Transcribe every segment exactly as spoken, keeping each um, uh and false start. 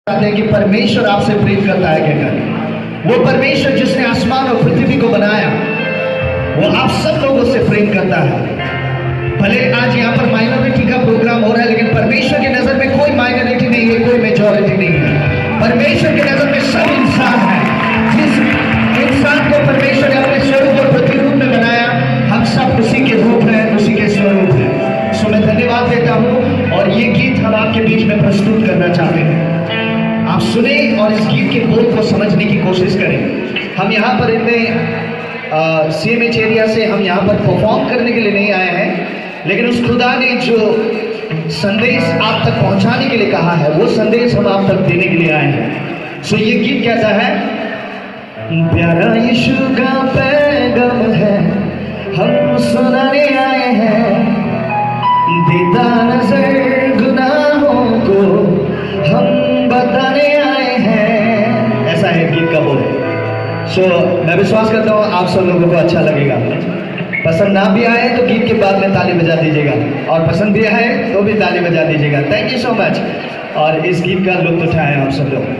चाहते हैं कि परमेश्वर आपसे प्रेम करता है कहकर। वो परमेश्वर जिसने आसमान और पृथ्वी को बनाया वो आप सब लोगों से प्रेम करता है। भले आज यहाँ पर माइनॉरिटी का प्रोग्राम हो रहा है, लेकिन परमेश्वर की नजर में कोई माइनॉरिटी नहीं है, कोई मेजॉरिटी नहीं है। परमेश्वर की नजर में सब इंसान है। जिस इंसान को परमेश्वर ने अपने स्वरूप और प्रतिरूप में बनाया, हम सब उसी के रूप हैं, उसी के स्वरूप हैं। सो मैं धन्यवाद देता हूँ और ये गीत हम आपके बीच में प्रस्तुत करना चाहते हैं। आप सुने और इस गीत के बोल को समझने की कोशिश करें। हम यहाँ पर इनमें सी एम एच एरिया से हम यहाँ पर परफॉर्म करने के लिए नहीं आए हैं, लेकिन उस खुदा ने जो संदेश आप तक पहुँचाने के लिए कहा है वो संदेश हम आप तक देने के लिए आए हैं। सो ये गीत कैसा है? प्यारा यीशु का पैगाम है, हम सुनाने आए हैं। देता नजर गुनाहों को, हम बताने आए हैं। ऐसा है गीत का बोल। सो so, मैं विश्वास करता हूँ आप सब लोगों को अच्छा लगेगा। पसंद ना भी आए तो गीत के बाद में ताली बजा दीजिएगा, और पसंद भी आए तो भी ताली बजा दीजिएगा। Thank you so much. और इस गीत का लुत्फ उठाएं आप सब लोग।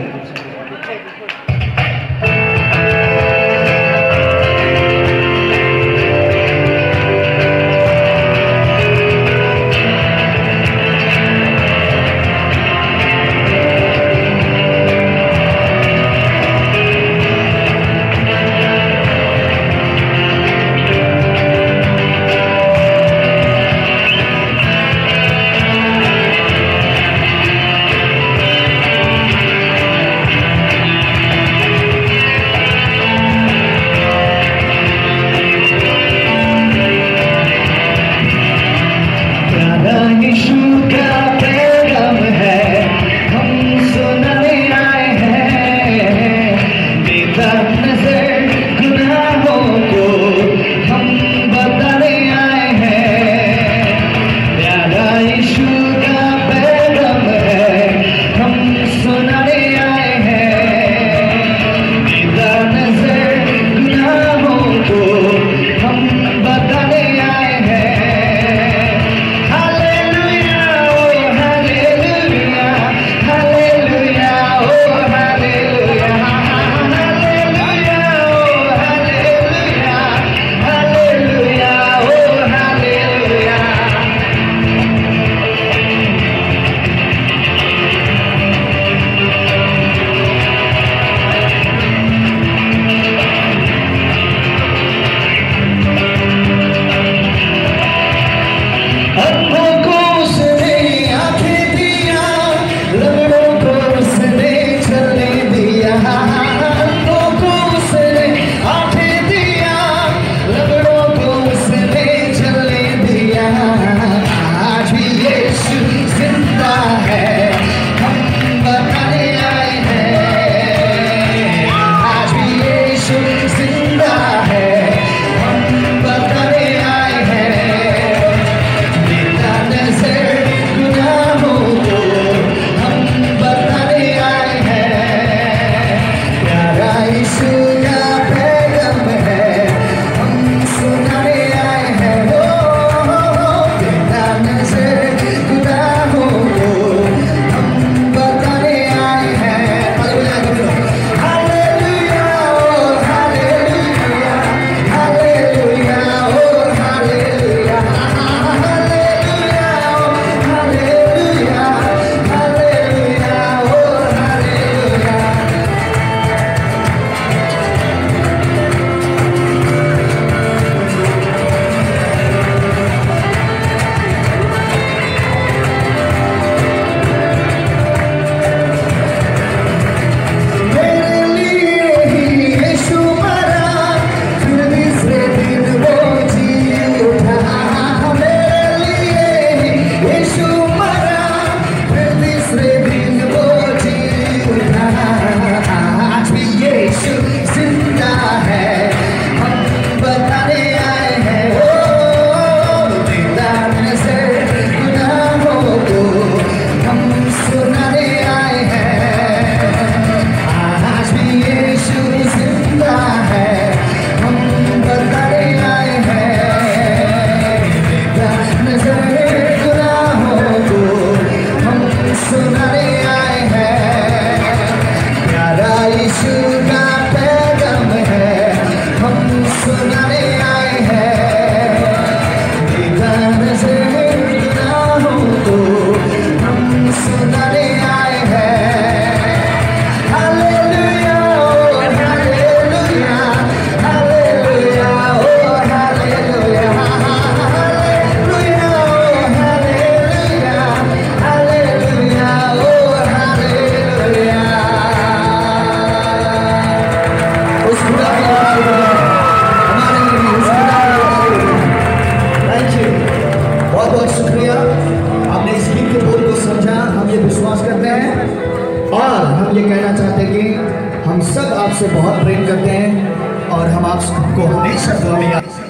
हम ये कहना चाहते हैं कि हम सब आपसे बहुत प्रेम करते हैं और हम आपको हमेशा दुआ में याद